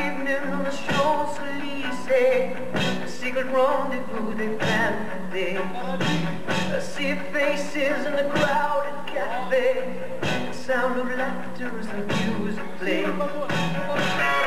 evening on the Champs-Élysées, a secret rendezvous they planned for day. I see faces in the crowded cafe, the sound of laughter as the music plays.